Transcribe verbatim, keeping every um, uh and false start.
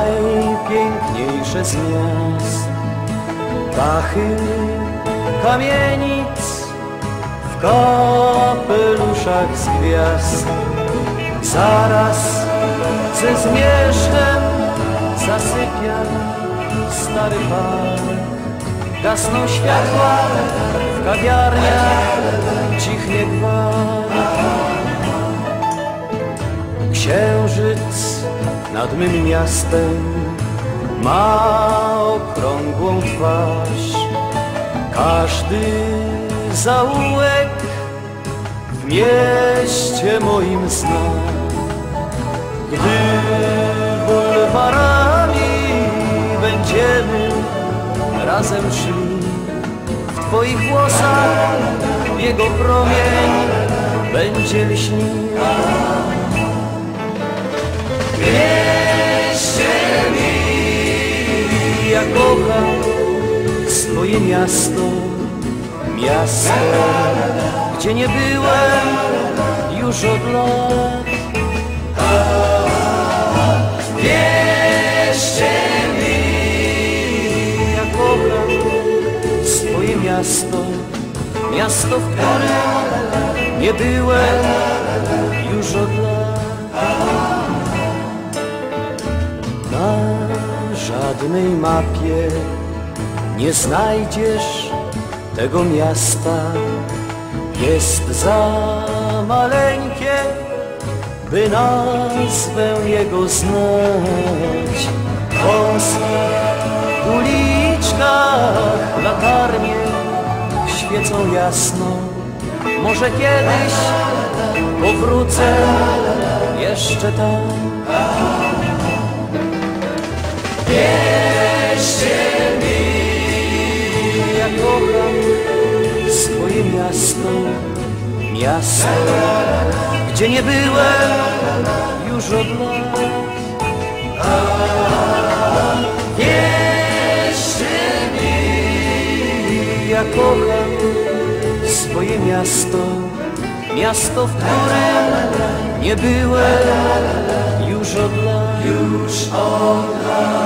najpiękniejsze z miast. Dachy kamienic w kapeluszach z gwiazd. Zaraz ze zmierzchem zasypia stary park. Gasną światła w kawiarniach, cichnie gwar. Księżyc nad mym miastem ma okrągłą twarz. Każdy zaułek w mieście moim zna. Gdy bulwarami będziemy razem szli, w twoich włosach jego promień będzie lśnił. Wierzcie mi, ja kocham swoje miasto, miasto, gdzie nie byłem już od lat. Wierzcie mi, ja kocham swoje miasto, miasto, w którym nie byłem już od lat. Na żadnej mapie nie znajdziesz tego miasta. Jest za maleńkie, by nazwę jego znać. W wąskich uliczkach latarnie świecą jasno. Może kiedyś powrócę jeszcze tam. Wierzcie mi, ja kocham swoje miasto, miasto, gdzie nie byłem już od lat. Wierzcie mi, ja kocham swoje miasto, miasto, w którym nie byłem już od lat. Już od lat.